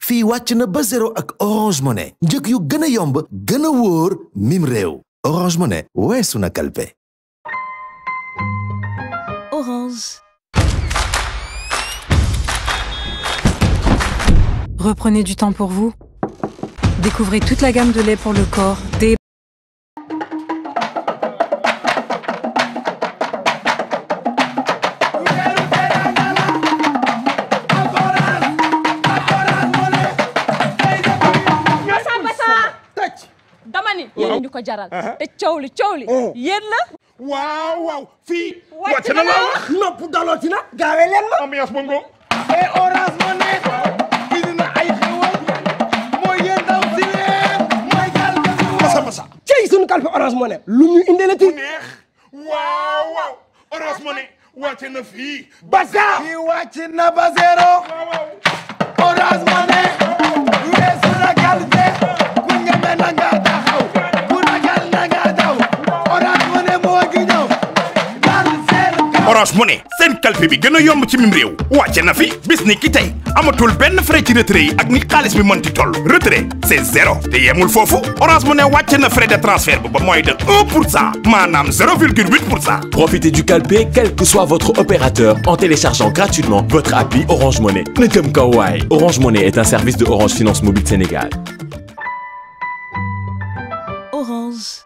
fii wàcc na ba zéro ak Orange Money njëg yu gën a yomb gën a wóor mim réew Orange Money weesu na kalpe. Orange. Reprenez du temps pour vous. Découvrez toute la gamme de lait pour le corps, des yéen ñu ko jaral te coow li yéen la. waaw fii. wàcc na la wax nopp dalooti na. gaawee leen ma. ambiance bongo. et Orange Money. indi na ay xewal. mooy yéen daw si leen. mooy kalpe. masa. cey sunu kalpe Orange Money. lu ñu indee la ci. neex. waaw. Orange Money. wàcc na fii. Baza. fii wàcc na ba zéro. Orange Money. weesu na kalpe. ku ñeme na nga taxaw. Orange Money seen kalpe bi gën a yomb ci mim réew wàcce na fi bis ni ki tey amatul benn frais ci retrait yi ak ni xaalis bi mënti toll retrait c'est zéro te yemul foofu Orange Money wàcce na frais de transfert ba moins de 1% maanaam 0,8%. Profitez du calpe quel que soit votre opérateur en téléchargeant gratuitement votre appli Orange Money. Ne jëm kaw waay. Orange Money est un service de Orange Finance Mobile Sénégal. Orange.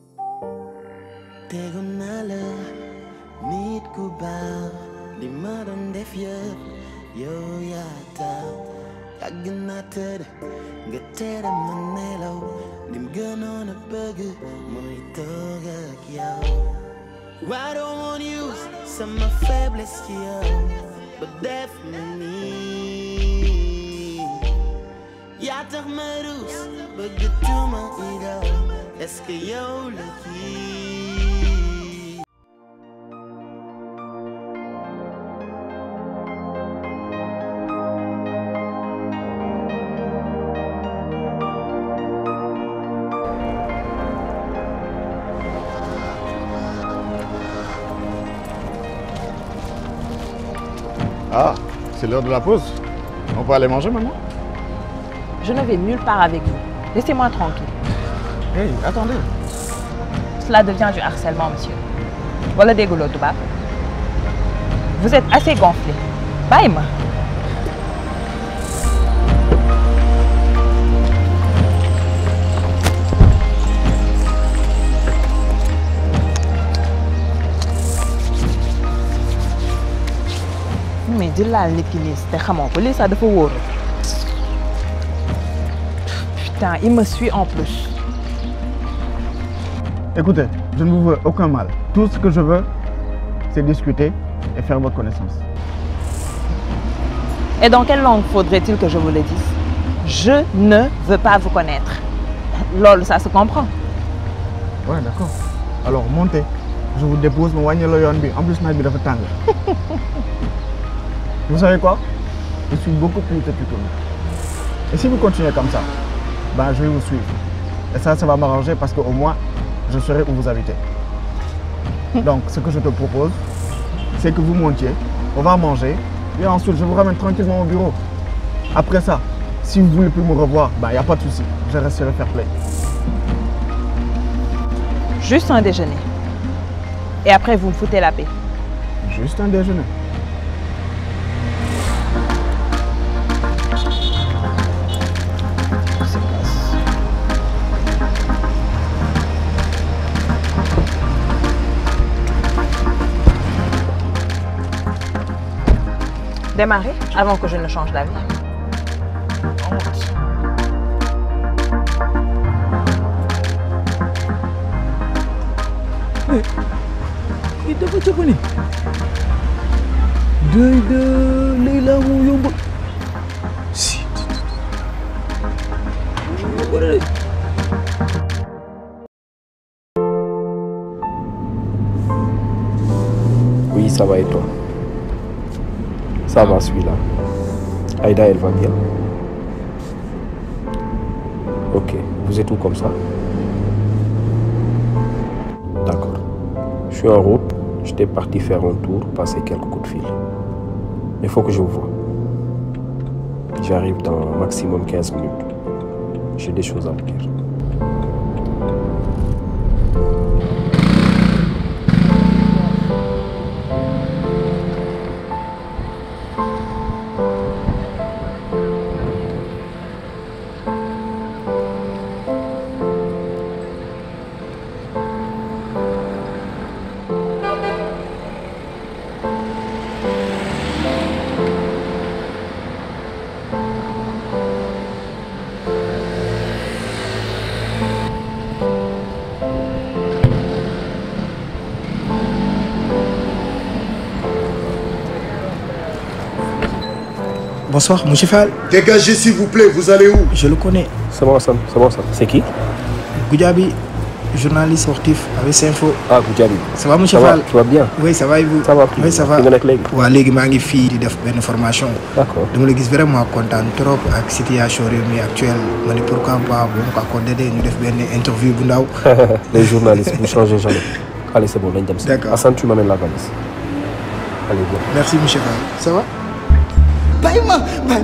nit ku baax li ma doon def yëpp yow yaa tax yàgg naa tëdd nga tere ma nelaw lim gënoon a bëgg mooy toog ak yow. I don't want to use sama faiblesse ci yow ba def ma nii yaa tax ma ruus bëgg tuuma i daw est-ce que yow la kii. Ah, c'est l'heure de la pause. On peut aller manger maintenant? Je ne vais nulle part avec vous. Laissez-moi tranquille. Hey, attendez. Cela devient du harcèlement, monsieur. Voilà des goulots, Touba. Vous êtes assez gonflé. Bye, moi. Mais dis-là, c'était comment? Ça de faut. Putain, il me suit en plus. Écoutez, je ne vous veux aucun mal. Tout ce que je veux, c'est discuter et faire votre connaissance. Et dans quelle langue faudrait-il que je vous le dise? Je ne veux pas vous connaître. Lol, ça se comprend. Ouais, d'accord. Alors, montez. Je vous dépose, mon wagné le yon bi. En plus, je vais faire tang. Vous savez quoi? Je suis beaucoup plus têtu que vous. Et si vous continuez comme ça, ben, je vais vous suivre. Et ça va m'arranger parce qu'au moins, je saurai où vous habitez. Donc, ce que je te propose, c'est que vous montiez, on va manger, et ensuite, je vous ramène tranquillement au bureau. Après ça, si vous ne voulez plus me revoir, ben, il n'y a pas de souci. Je resterai fair play. Juste un déjeuner. Et après, vous me foutez la paix. Juste un déjeuner. Démarrer avant que je ne change d'avis. Mais il dafa jàppani doy de Leila moo yomb si Oui, ça va et toi? Ça va celui-là. Aïda, elle va bien? Ok, vous êtes où comme ça? D'accord. Je suis en route, j'étais parti faire un tour, passer quelques coups de fil. Il faut que je vous voie. J'arrive dans maximum 15 minutes. J'ai des choses à vous dire. Bonsoir, monsieur Fall. Dégagez s'il vous plaît, vous allez où? Je le connais. C'est bon, Hassan, c'est bon ça. C'est qui? Goudiaby, journaliste sportif avec Info. Ah, Goudiaby. Ça va, monsieur Fall? Tu vas bien? Oui, ça va et vous? Ça va. Oui, ça va. Fi nga nekk léegi? waaw léegi maa ngi fii di def benn formation. D'accord. dama la gis vraiment kontaan trop ak situation réew mi actuelle ma ne pourquoi pas bu ma ko accordé ñu def benn interview bu ndaw. Les journalistes, vous changez jamais. Allez, c'est bon, lañ dem si. D'accord. Hassan, tu m'amènes la valise. Allez, viens. Merci, monsieur Fall. Ça va? bàyyi ma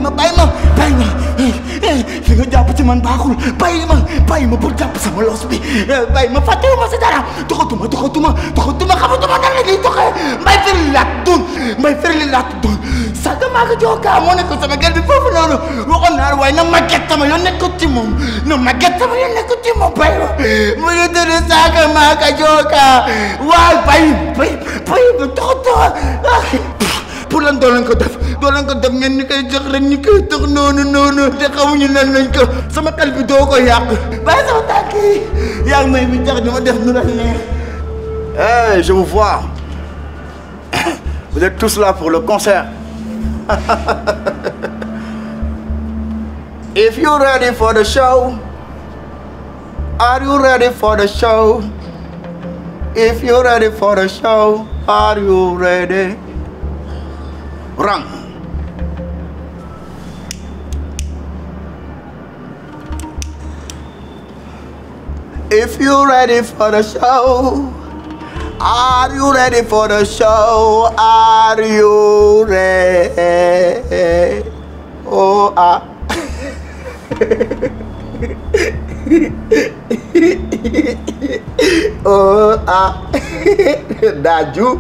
fi nga jàpp ci man baaxul bàyyi ma pour jàpp sama los bi bàyyi ma fàttewuma si dara doxatuma xamatuma nan la ñuy doxee mbay feri laat doon saga maa ko jookaa moo nekk sama gel bi foofu noonu waxoon naa waaye na màgget sama yoon nekkul ci moom bàyyi ma mu ngi tëdd saga maa ko jookaa waaw bàyyi ma doxatuma pour lan doo leen ko def ngeen ni koy jox rek ñu koy dox noonu te xamuñu nan lañ ko sama xel bi doo ko yàq bàyyi sama tànk yi yaa ngi may mi tax di ma def nu la neex. Hey, je vous vois. Vous êtes tous là pour le concert. If you're ready for the show, are you ready for the show? If you're ready for the show, are you ready? Rang. If you're ready for the show, are you ready for the show? Are you ready? Oh, ah. Oh, ah. Daju.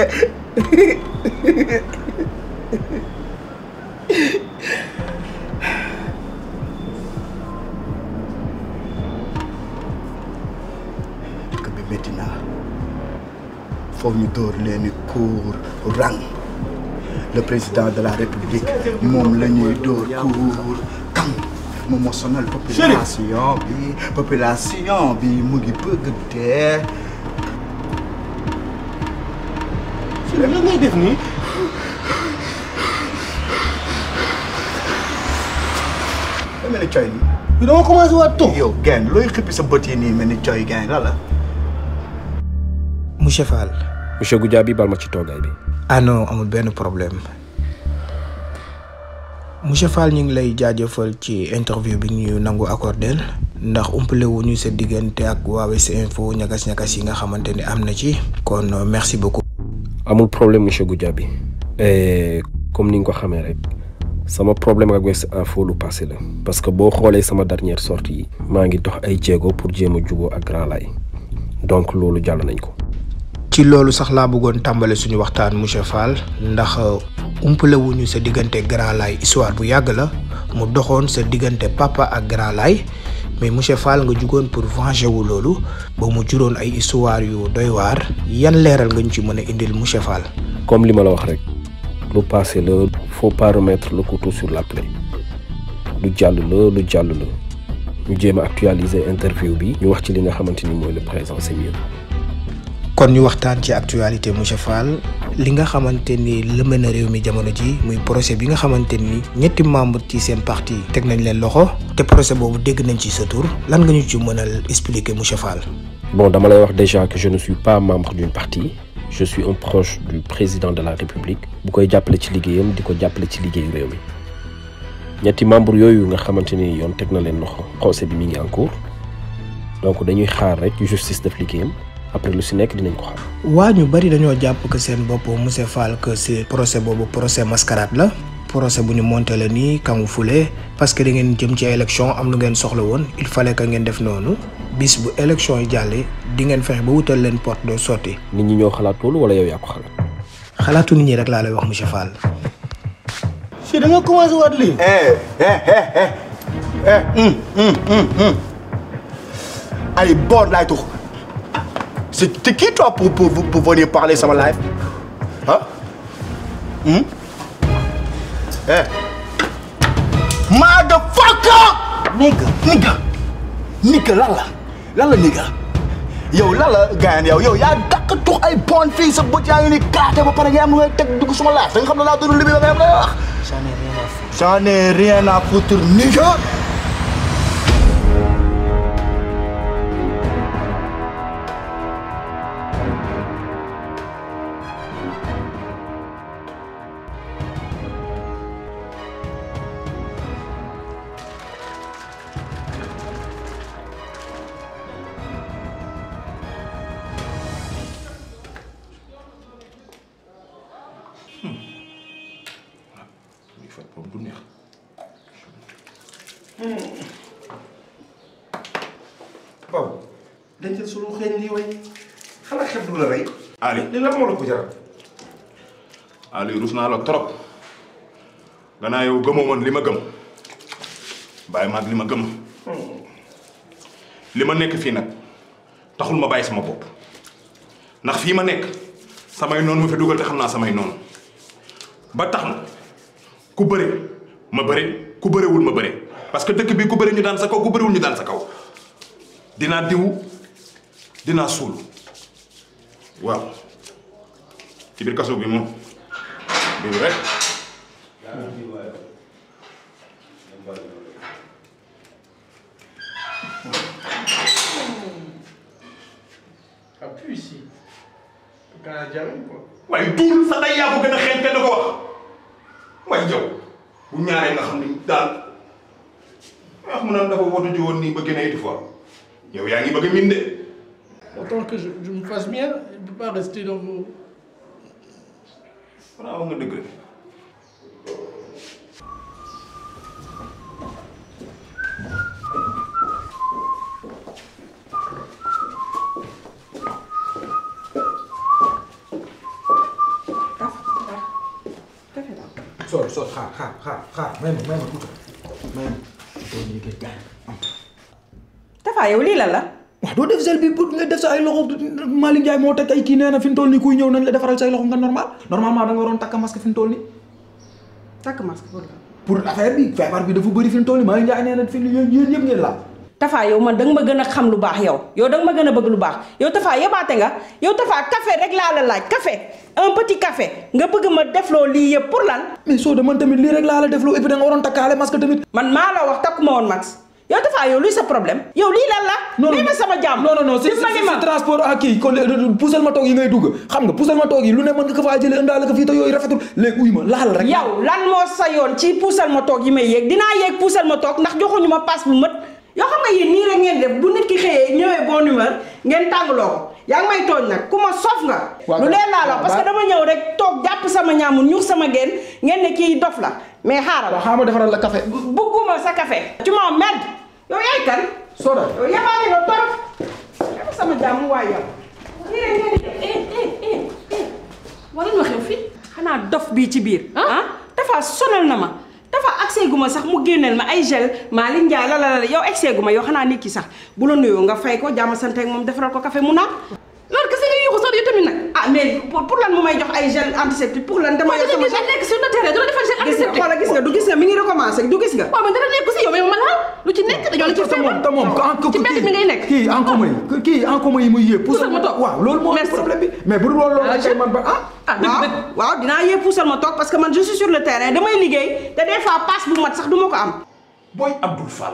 Maintenant, faut ñu door leen cour rang le président de la République moom la ñuy door cour kam moom moo sonal population bi mu ngi bëgg dee. Chéri lan ngay def nii. da mel ni coy nii. bi dama commencé waat toog. yow gain looy xippi sa bët yi nii mel ni coy gain la. Monsieur Fall. Monsieur Goudiaby bal ma ci toogaay bi. Ah non amul benn problème. Monsieur Fall ñu ngi lay jaajëfal ci interview bi ñu nangu accordé ndax umpale wu ñu sa diggante ak waa West Info ñagas-ñagas yi nga xamante ni am na ci. kon merci beaucoup. amul problème monsieur Goudiaby et comme ni nga ko xamee rek sama problème ak West Info lu passé la parce que boo xoolee sama dernière sortie yi maa ngi dox ay jéego pour jéem a juboo ak Grand Laye donc loolu jàll nañ ko. ci loolu sax laa bëggoon tàmbale suñu waxtaan monsieur Fall ndax umpale wuñu sa diggante Grand Laye histoire bu yàgg la mu doxoon sa diggante papa ak Grand Laye mais monsieur Fall nga jugoon pour venger wu loolu ba mu juróon ay histoire yu doy waar yan leeral nga ñu ci mën a indil monsieur Fall. comme li ma la wax rek lu passé la faut pas remettre le couteau sur la plaie lu jàll la ñu jéem a actualiser interview bi ñu wax ci li nga xamante ni mooy le présent c'est mieux. kon ñu waxtaan ci actualité monsieur Fall li nga xamante ni lëmbe na réew mi jamono ji muy procès bi nga xamante ni ñetti membre ci seen parti teg nañ leen loxo te procès boobu dégg nañ ci sa tur lan nga ñu ci mën a expliquer monsieur Fall. bon dama lay wax déjà que je ne suis pas membre d'une partie je suis un proche du président de la République bu koy jàppale ci liggéeyam di ko jàppale ci liggéeyu réew mi ñetti membre yooyu nga xamante ni yoon teg na leen loxo procès bi mi ngi en cours donc dañuy xaar rek justice def liggéeyam. après lu si nekk dinañ ko xam. waa ñu bari dañoo jàpp que seen bopp monsieur Fall que c'est procès boobu procès mascarade la procès bu ñu monté la nii camouflé parce que da ngeen jëm ci élection am lu ngeen soxla woon il fallait que ngeen def noonu bis bu élection yi jàllee di ngeen fexe ba wutal leen porte de sortie. nit ñi ñoo xalaat loolu wala yow yaa ko xalaat. xalaatu nit ñi rek laa lay wax monsieur Fall. si da nga commencé waat lii. Allez, bon, là, tout. C'est qui, toi, pour venir parler sur ma live? Hein? Motherfucker! Nigga, lala, nigga. Yo, lala, gars, yo, y'a dakk tour ay bonne fille sa bët yaa ngi ni kaate ba pare nga am lu ngay teg dugg suma laaj. Da nga xam ne laa doon libi ba nga am lay wax. J'en ai rien à foutre, nigga. Baw dencal sunu xeeñ lii way xanaa xet du la rey. Ali li la moo la ko jaral. Ali rus naa la trop gannaaw yow gëmoo woon li ma gëm bàyyi ma ak li ma gëm li ma nekk fii nag taxul ma bàyyi sama bopp ndax fii ma nekk samay noonu ma fi dugal te xam naa samay noonu ba tax na ku bëre ma bëre ku bërewul ma bëre parce que dëkk bi ku bëre ñu daan sa kaw ku bërewul ñu daan sa kaw. dinaa diw dinaa suul waaw ci biir kaso bi moom diw rek. appuie ici. Canadien quoi. waaye duul sa day yaa ko gën a xeeñ kenn ko wax waaye jaw bu ñaaree nga xam ni daal wax mu naan dafa wootu ji woon nii ba gën a iti fois. yow yaa ngi bëgg a minde. Autant que je me fasse bien, je ne peux pas rester dans vos. Voilà, on a de gré. Sor, xaar, may ma tuuti. May ma. Doo ñu koy gaay. Tafa yow lii lan la. waaw doo def gel bi pour nga def sa ay loxo Malick Ndiaye moo teg ay kii nee na fi mu toll nii kuy ñëw nañ la defaral say loxo nga normalement da nga waroon takk masque fi mu toll nii. takk masque pour la. pour affaire bi feebar bi dafa bëri fi mu toll nii Malick Ndiaye nee na fi yéen yëpp ngeen laal. Tafa yow man da nga ma gën a xam lu baax yow da nga ma gën a bëgg lu baax yow Tafa yebaate nga yow Tafa café rek laa la laaj café un petit café nga bëgg ma defloo lii yëpp pour lan. mais soo de man tamit lii rek laa la defloo et puis da nga waroon takkaale masque tamit. man maa la wax takkuma woon masque. yow Tafa yow luy sa problème yow lii lan la. non ma sama jàmm. non c'est transport ak kii kon puusal ma toog yi ngay dugg xam nga puusal ma toog yi lu ne mën nga ko faa jëlee indaale ko fii te yooyu rafetul léegi uy ma laal rek. yow lan moo sa yoon ci puusal ma toog yi may yéeg dinaa yéeg puusal ma toog ndax joxuñu ma passe bu mët yoo xam nga yéen nii rek ngeen def bu nit ki xëyee ñëwee bonne humeur ngeen tàngaloo ko yaa ngi may tooñ nag ku ma sof nga. lu leen laa la parce que dama ñëw rek toog jàpp sama ñaamu ñuux sama génn ngeen ne kii dof la mais xaaral. waaw xaaral ma defaral la café. bugguma sa café. tu m'emmerdes yow yaay kan. Soda yow yabaale nga torop. yow sama jàmm waay yow. nii rek ngeen di def. wala ñu xew fii. xanaa dof bii ci biir. dafa sonal na ma. dafa accès gu ma sax mu génneel ma ay gel Malick Ndiaye la yow accès gu ma yow xanaa nit ki sax bu la nuyoo nga fay ko jàmm sant ak moom defaral ko café mu naan. loolu kese nga yuuxu sax yow tamit nag. ah mais pour lan mu may jox ay gel antiseptique pour lan dama yor sama gel nekk sur le terrain doo defal gel antiseptique. xoolal gis nga mi ngi recommencé du gis nga. waaw mais dara nekk si yow mais ma laal lu ci nekk dañoo la ci feebar. te moom ci mbedd mi ngay nekk. kii en commun yi muy yéeg. puusal ma toog waaw loolu moo problème bi mais bu dul loolu la man ba waaw dinaa yéeg puusal ma toog parce que man je suis sur le terrain damay liggéey te des fois passe bu mat sax du ma ko am. booy Abdoul Fall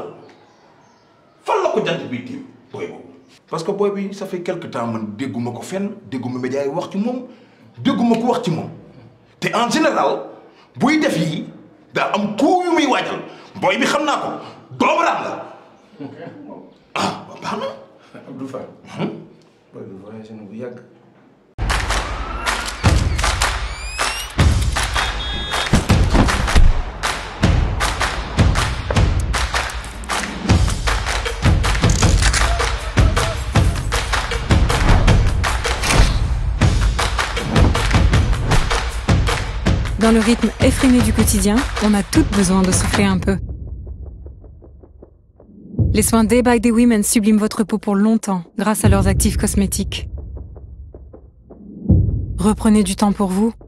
fan la ko jant bi tiim booy boobu. parce que booy bi ça fait quelque temps man dégguma ko fenn dégguma média yi wax ci moom dégguma ko wax ci moom te en général buy def yi daa am coup yu muy waajal booy bi xam naa ko doomu raam la ah baax na. Abdoul Fall. booy bi voyagé na bu yàgg. Dans le rythme effréné du quotidien, on a toutes besoin de souffler un peu. Les soins Day by Day Women subliment votre peau pour longtemps grâce à leurs actifs cosmétiques. Reprenez du temps pour vous.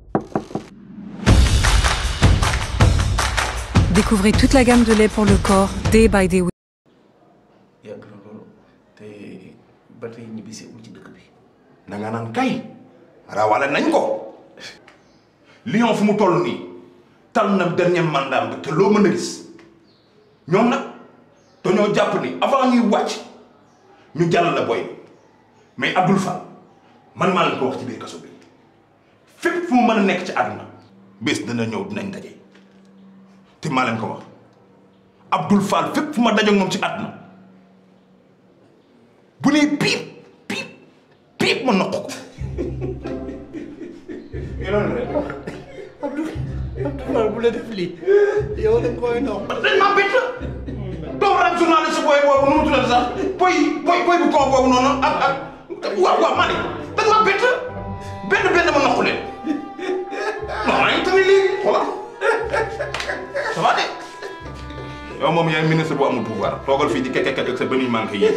Découvrez toute la gamme de lait pour le corps Day by Day Women. yàgg na loolu te ba tey ñibbisi ul ci dëkk bi na nga naan kay rawale nañ ko Lion fu mu toll nii tal na dernier mandat bi te loo mën a gis ñoom nag dañoo jàpp ni avant ñuy wàcc ñu jàll la boy mais Abdoul Fall man maa leen ko wax ci biir kaso bi fépp fu mu mën a nekk ci àdduna bés dana ñëw dinañ daje te maa leen ko wax Abdoul Fall fépp fu ma daje moom ci àdduna bu nee piip piip piip ma noq ko. Abdoul Fall bu la def lii yow da nga koy noq. dañ maa bett doo war a journaliste booy boobu nu mu tuddati sax boy bu kaw boobu noonu ak waaw maa ne dañ maa bett benn ma noq leen non maa ngi tamit léegi voilà ça va de. yow moom yaay ministre bu amul pouvoir toogal fii di kekk ak sa benn manqué yi.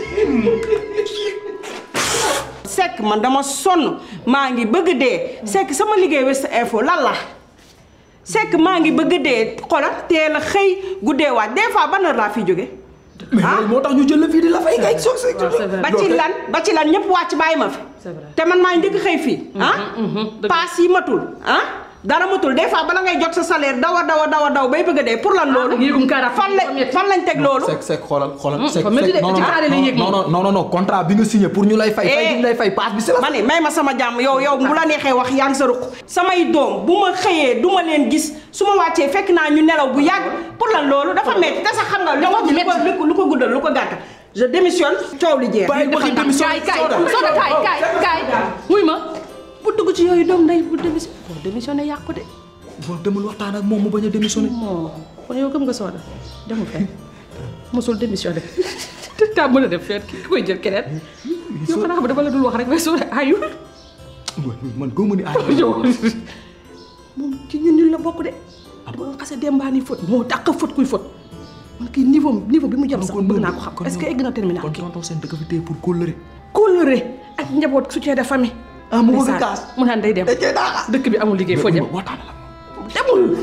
Seck man dama sonn maa ngi bëgg dee Seck sama liggéey West Info lan la Seck maa ngi bëgg dee xoolal teel a xëy guddee waat des fois ban heure laa fi jóge ah moo tax ñu jël la fii di la fay kay soog si. ba ci lan ñëpp wàcc bàyyi ma fi. te man maa ngi njëkk xëy fii ah. paas yi matul ah. dara matul des fois bala ngay jot sa salaire daw bay bëgg a dee pour lan loolu. fan lañ teg loolu. Seck xoolal. Seck non contrat bi nga signé pour ñu lay fay. fay ñu lay fay paas bi si la. ma ne may ma sama jàmm yow bu la neexee wax yaa ngi sa ruq. samay doom bu ma xëyee du ma leen gis su ma wàccee fekk naa ñu nelaw bu yàgg pour lan loolu dafa metti te sax xam nga lu ko guddal lu ko gàttal. je démissionne coow li jeex. bàyyi waxi démission Soda kaay wuy ma bu dugg ci yooyu doom ndey bu démissionné yàqu de. boo demul waxtaan ak moom mu bañ a démissionné. kon yow gëm nga Soda demul fenn mosul démissionné te taa mën a def fenn ki koy jël keneen. yow xanaa xam dama la dul wax rek mais Soda ayul. man góob ma ni ayul. moom ci ñun la bokk de. dama nga xase dembaani fóot moo dàq fóot kuy fóot man kii niveau bi mu jëm sax bëgg naa ko xam est-ce que egg na terminal. kon tonton seen dëkk fi téye pour kóllëre ak njaboot soutien de famille. mu bëgg kaas mu naan day dem dëkk bi amul liggéey foo jëm demul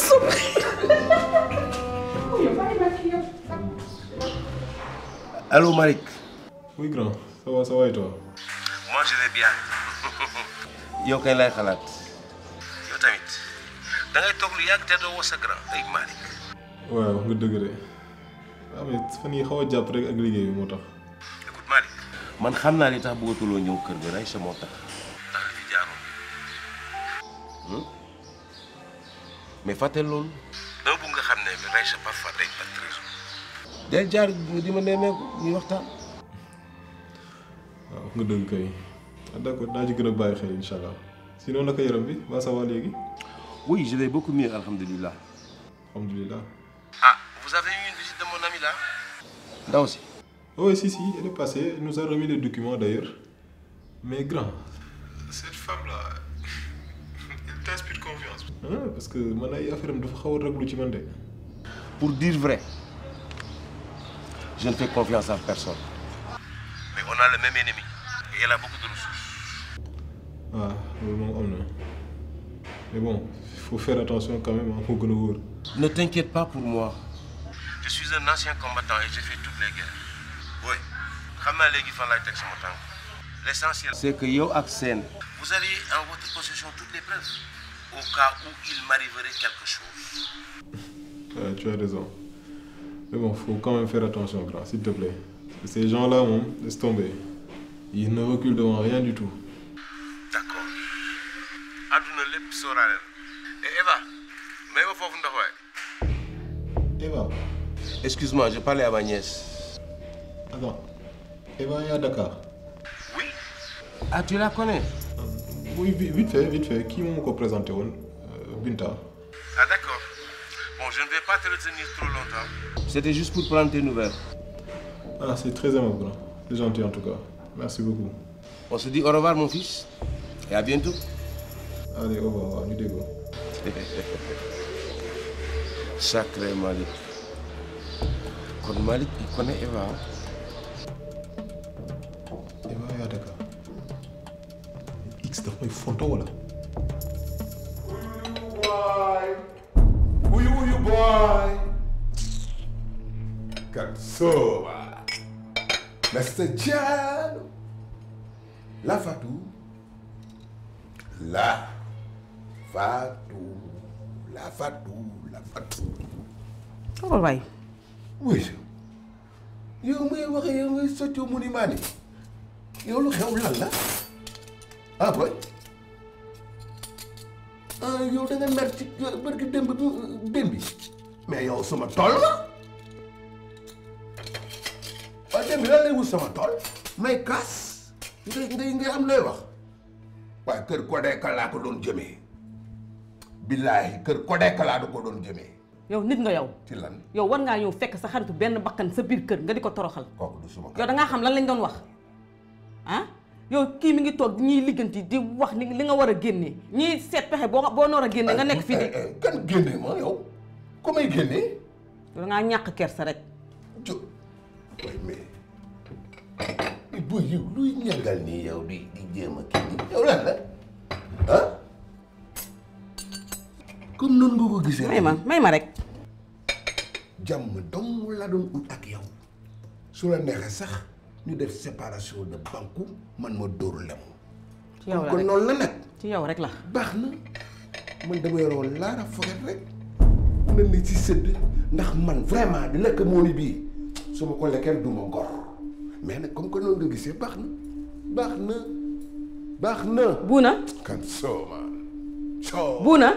Allô Malick. Oui grand, ça va et toi? Moi je vais bien. yow kay lay xalaat. yow tamit da ngay toog lu yàgg te doo woo sa grand ay Malick. waaw wax nga dëgg de waaw mais fan yii xaw a jàpp rek ak liggéey bi moo tax. écoute Malick man xam naa li tax bëggatuloo ñëw kër ga Raïcha moo tax. ndax li fi jaaroon mais fàtte loolu. dama bëgg nga xam ne Raïcha parfois day pas trésor. del jaar di ma nemmeeku ñuy waxtaan. waaw wax nga dëgg kay d'accord naa ci gën a bàyyi xel incha allah sinon naka yaram bi va ça va léegi. oui je vais beaucoup mieux alhamdulilah. alhamdulilah. ah vous avez eu une visite de mon ami là. ndaw si. oui si elle est passée elle nous a remis les documents d'ailleurs mais grand cette femme là elle t'inspire confiance. parce que man ay affaire am dafa xaw a raglu ci man de. pour dire vrai je ne fais confiance à personne. mais on a le même ennemi et elle a beaucoup de ressources. ah loolu moom am na mais bon il faut faire attention quand même moo gën a wóor. ne t'inquiète pas pour moi. je suis un ancien combattant et j'ai fait toutes les guerres. oui xam naa léegi fan laay teg sama tànk. l'essentiel c'est que yow ak Sène vous avez en votre possession toutes les preuves au cas où il m'arriverait quelque chose. Ouais, tu as raison. Mais bon, faut quand même faire attention, grand, s'il te plaît. Parce que ces gens-là, laisse tomber. Ils ne reculent devant rien du tout. D'accord. Aduna lépp sóoraale la. Et Eva, may ma foofu ndox waay. Eva. Excuse-moi, je parlais à ma nièce. Attends. Eva est à Dakar. Oui. Ah, tu la connais? Oui, vite fait. Qui m'a encore présenté Binta. Ah, d'accord. Bon, je ne vais pas te retenir trop longtemps. C'était juste pour prendre tes nouvelles. Ah, c'est très aimable, grand. C'est gentil en tout cas. Merci beaucoup. On se dit au revoir, mon fils. Et à bientôt. Allez, au revoir. Nous dégo. Sacré Malik. Kon Malik, il connaît Eva. Eva yaa dëkk X daf may photo wala. Boy. Uyu boy. Katsoba. Mr. Jan. La Fatou. La Fatou. La Fatou. La Fatou. Oh, waay. Oui. Yow may waxe yow ngay soccoo mu ni maani. Yow lu xew lan la? Ah boy. Ah yow da nga mer ci barki démb bi. Mais yow sama tool la. Waaw démb lan lay wut sama tool. May kaas. Ngay am looy wax. Waaye kër Kodeka laa ko doon jëmee. Billaahi kër Kodeka laa ko doon jëmee. yow nit nga yow. ci lan yow war ngaa ñëw fekk sa xaritu benn bakkan sa biir kër nga di ko toroxal. kooku du suma yow da ngaa xam lan lañ doon wax ah yow kii mi ngi toog ñiy ligganti di wax ni li nga war a génnee ñiy seet pexe boo noor a génne nga nekk fii di. kan génne ma yow ku may génne. yow da ngaa ñàkk kersa rek. mais booy yow luy ñàngal nii yow di jéem a kii yow lan la ah. comme noonu nga ko gisee. may ma rek. jàmm dong la doon ut ak yow su la neexee sax ñu def séparation de banque man ma dóor lemu. ci yow la kon noonu la nag. ci yow rek la. baax na man dama yoroon laara foget rek na ni ci sëdd ndax man vraiment di lekk mooni bii su ma ko lekkee du ma gor mais nag comme que noonu nga gisee baax na baax na. Buuna. kan sooma. Buuna.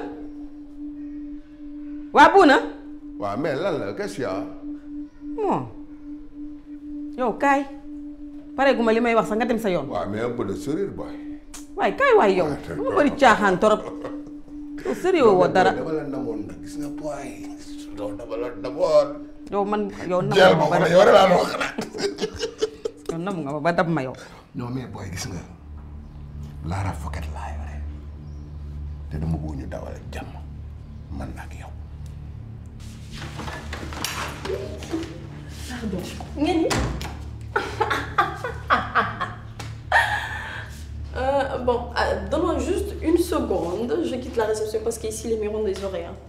waa Buuna. waaw mais lan la qu'est-ce qu'il y a. bon yow kaay pare gu ma li may wax sax nga dem sa yoon. waaw mais un peu de sourire boy. waaye kaay waay yow. mu nga bëri caaxaan torop. yow sérieux woo dara. dama la namoon nag gis nga boy. dama la namoon. yow man yow namu jël nga ma ba yow rek laa wax na. yow namu nga ma ba dab ma yow. non mais boy gis nga laara foket laa yore te dama bëgg ñu dawal ak jàmm man ak yow. Pardon. Ngeen bon, donne-moi juste une seconde. Je quitte la réception parce qu'ici les murs ont des oreilles. Hein.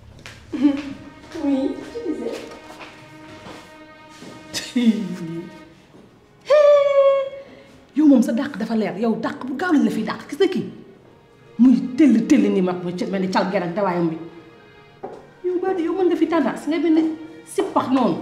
Oui, tu disais. yow moom sa dàq dafa leer yow dàq bu gaaw lañ la fiy dàq gis nga kii muy tëll ni ma mel ni cal gerak dawaayam bi yow ba yow mën nga fi tendance nga benn sippax noonu.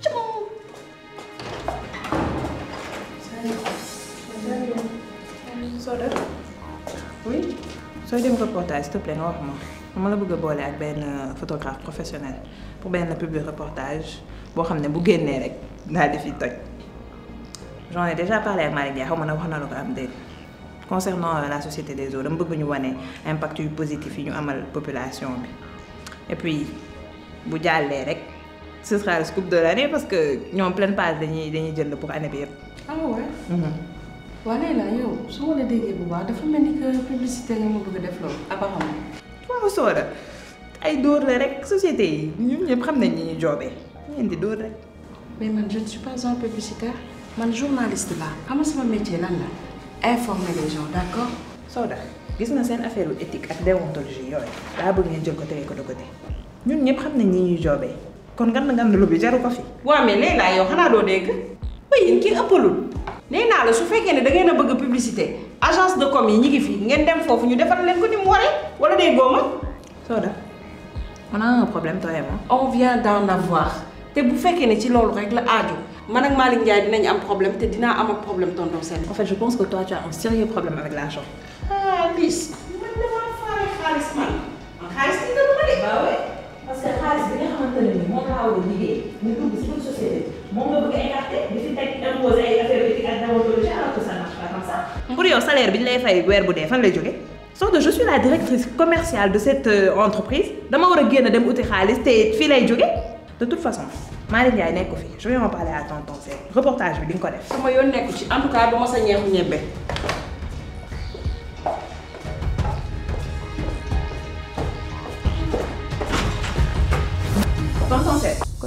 Soda. Oui. sooy dem reportage s'il te plaît nga wax ma la bëgg a boole ak benn photographe professionnel pour benn public reportage boo xam ne bu génnee rek daal di fi toj. J'en ai déjà parlé ak Malick Ndiaye xaw ma na wax na la ko am déet concernant la société des eaux dama bëgg ñu wane impact yu positif yi ñu amal population bi et puis bu jàllee rek ce sera le scoop de l'année parce que ñoom pleine page dañuy jënd pour année bi yëpp. Ah ouais. waa Leila yow su ma la déggee bu baax dafa mel ni que publicité nga ma bëgg a def loolu apparemment. waaw Soda ay dóor la rek société yi ñun ñëpp xam nañ ni ñuy joobee ñeen di dóor rek. mais man je ne suis pas un publicitaire man journaliste la xam nga sama métier lan la informer les gens d'accord. Soda gis na seen affaire éthique ak déontologie yooyu daa bëgg ngeen jël ko tege ko de côté ñun ñëpp xam nañ ni ñuy joobee kon ngan lu bi jaru ko fi. waaw mais Leila yow xanaa doo dégg waaye yéen kii ëppalul nee naa la su fekkee ne da ngeen a bëgg publicité agence de com yi ñi ngi fi ngeen dem foofu ñu defal leen ko ni mu waree wala day góoma. Soda on a un problème toi et moi. on vient d'en avoir te bu fekkee ne ci loolu rek la aaju man ak Malick Ndiaye dinañ am problème te dinaa am ak problème tonton Sène. En fait je pense que toi tu as un sérieux problème avec l'argent. ah Liss man damaa faale xaalis man xaalis bi nga ma de. waaw parce que xaalis bi nga xamante ne nii moom laa war a liggéey ñu dugg si une société moom nga bëgg a écarter di fi teg imposer ay affaires éthiques ak déontologie alors que ça marche pas comme ça. pour yow salaire bi ñu lay fay weer bu dee fan lay jógee. Soda je suis la directrice commerciale de cette entreprise dama war a génn dem uti xaalis te fii lay jógee. de toute façon Malick Ndiaye nekk ko fi je vais en parler à tonton Sène reportage bi di nga ko def. sama yoon nekku ci en tout cas dama sa ñeexu ñebbe.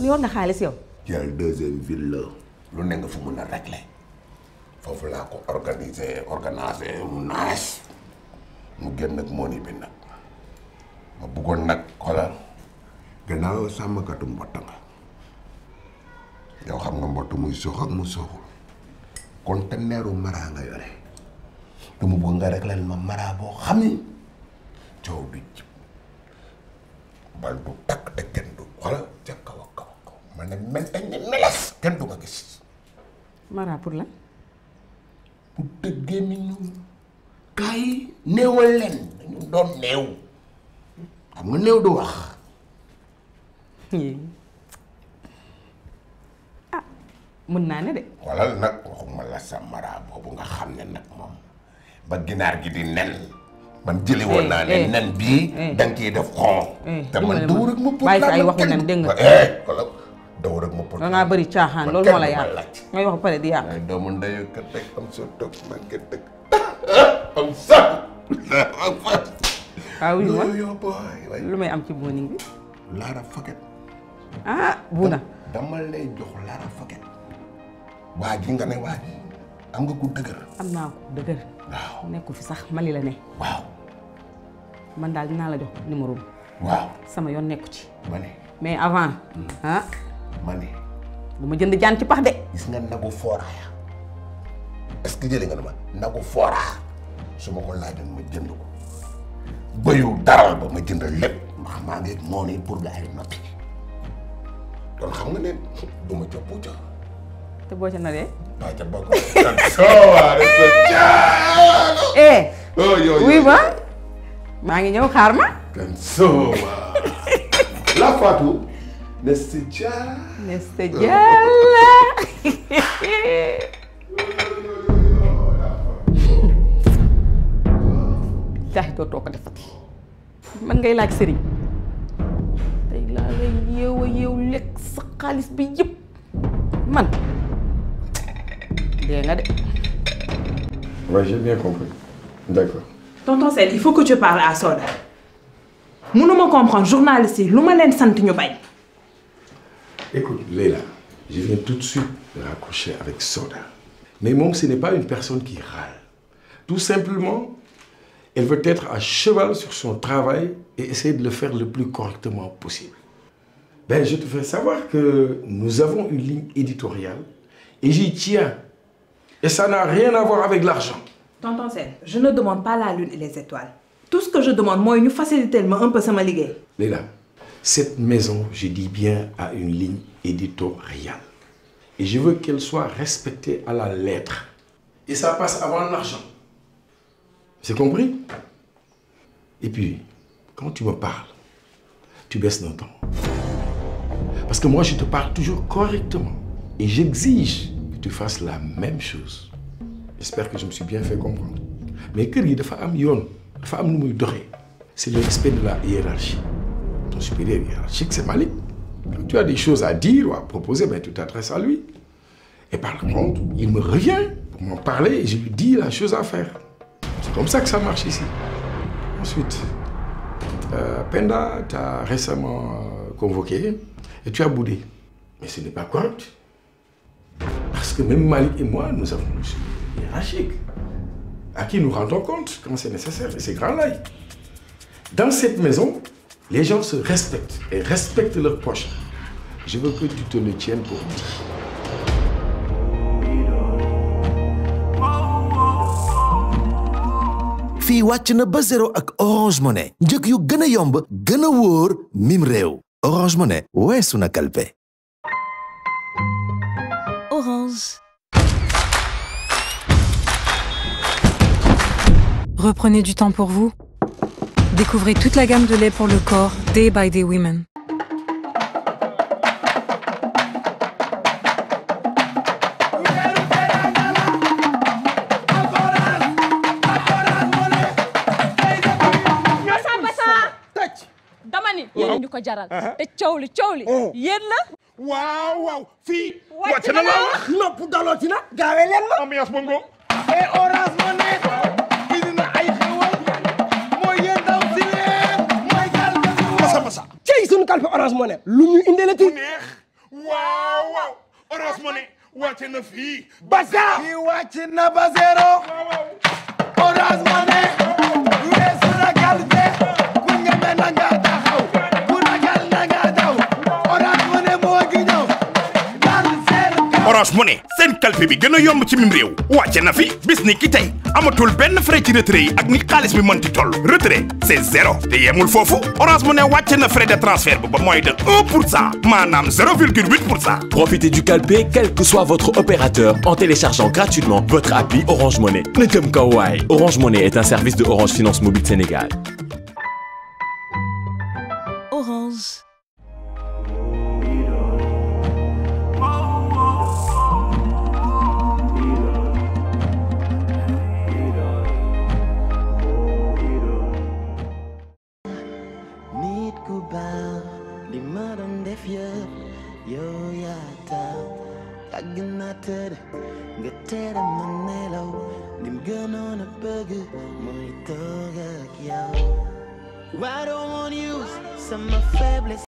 kon yor nga xaalis yow. jël deuxième ville la lu ne nga fu mun a régler foofu laa ko organiser mu naas mu génn ak moni bi nag ma bëggoon nag xoolal gannaaw sàmmkatu mbott nga yow xam nga mbott muy sox ak mu soxul conteneeru mara nga yore dama bëgg nga régler ma mara boo xam ni coow du jib bal du takk te kenn du xoolal ca kaw a kaw man ne mentañ ne meles kenn du ma gis mara pour lan pour tëggee mi ñu kaay néewal leen dañu doon néew xam nga néew du wax ah mën naa ne de xoolal nag waxuma la sa mara boobu nga xam ne nag moom ba ginaar gi di nen man jëli woon naa ne nen bii danga ciy def xon te man daw rek ma pour bàyyi fi ay waxu nen dégg nga xoolal daw rek ma pour da ngaa bëri caaxaan loolu moo la yàq ngay wax pare di yàq ay doomu ndeyu ka teg am sa toog man ka teg am sa waaw oui man lu may am ci booning bi laara faket ah buuna dama lay jox laara faket waa ji nga ne waa ji am nga ku dëgër am naa ko dëgër waaw nekku fi sax Mali la ne waaw man daal dinaa la jox numéro bi waaw sama yoon nekku ci ma ne mais avant ah ma ne bu ma jënd jaan ci pax de gis nga nagu fooraaya est-ce que jëlee nga ne ma nagu fooraa su ma ko laajoon ma jënd ko bëyu daral ba ma jënd lépp ndax maa ngi moo ni pour gars yi noppi kon xam nga ne du ma ca pucca te boo ca naree waa ca bokk kan soowaare ko jaalo oui ma maa ngi ñëw xaar ma kan soowaar la Fatou Neste Dial Neste Dial jaaxi dootoo ko defati man ngay laaj sëriñ tey laa lay yeew lekk sa xaalis bi yëpp man dee nga de. Ouais, j'ai bien compris. D'accord. Tonton Sène, il faut que tu parles à Soda. Mënuma comprendre journaliste yi lu ma leen sant ñu bañ. Écoute, Leila, je viens tout de suite de raccrocher avec Soda. Mais Mom, ce n'est pas une personne qui râle. Tout simplement, elle veut être à cheval sur son travail et essayer de le faire le plus correctement possible. Ben, je te fais savoir que nous avons une ligne éditoriale et j'y tiens. Et ça n'a rien à voir avec l'argent. Tonton Sène, je ne demande pas la lune et les étoiles. Tout ce que je demande, moi, nous faciliter un peu ça m'a ligué. Leila, cette maison, je dis bien, a une ligne éditoriale. Et je veux qu'elle soit respectée à la lettre. Et ça passe avant l'argent. C'est compris? Et puis, quand tu me parles, tu baisses d'un ton. Parce que moi, je te parle toujours correctement. Et j'exige que tu fasses la même chose. J'espère que je me suis bien fait comprendre. Mais que les femmes yon, les femmes nous doré. C'est le respect de la hiérarchie. Ton supérieur hiérarchique, c'est Malik. Quand tu as des choses à dire ou à proposer, ben, tu t'adresses à lui. Et par contre, il me revient pour m'en parler et je lui dis la chose à faire. C'est comme ça que ça marche ici. Ensuite, Penda t'a récemment convoqué et tu as boudé. Mais ce n'est pas correct. Parce que même Malik et moi, nous avons une supérieur hiérarchique à qui nous rendons compte quand c'est nécessaire et c'est grand là. Dans cette maison, les gens se respectent et respectent leurs proches. Je veux que tu te le tiennes pour dire. fii wàcc na ba zéro ak Orange Money njëg yu gën a yomb gën a wóor mim réew Orange Money weesu na kalpe. Orange. Reprenez du temps pour vous. Découvrez toute la gamme de lait pour le corps Day by Day Women. yéen ñu ko jaral te coow li yéen la. waaw fii. wàcc na la wax nopp dalooti na. gaawee leen ma. ambiance bongo. et Orange Money. indi na ay xewal. mooy yéen daw si leen. mooy gaal masa. cey suñu kalpe Orange Money. lu ñu indee la ti. waaw waaw Orange Money wàcce na fii Baza fii wàcc na ba zéro Orange Money weesu na qualité ku ñeme na nga taxaw ku ragal na nga daw Orange Money moo gi ñëw dal seen Orange Money seen kalpe bi gën a yomb ci mim réew wàcce na fi bis ni ki tey amatul benn frais ci retrait yi ak ni xaalis bi mënti toll retrait c'est zéro te yemul foofu Orange Money wàcce na frais de transfert ba moins de 1% maanaam 0,8%. Profitez du calpé quel que soit votre opérateur en téléchargeant gratuitement votre appli Orange Money. Ne jëm kaw waay. Orange Money est un service de Orange Finance Mobile Sénégal. Orange. nit ku baax li ma doon def yëpp yow yaa tax yàgg naa tëdd nga tere ma nelaw lim gënoon a bëgg mooy toog ak yow. I don't want you sama faiblesse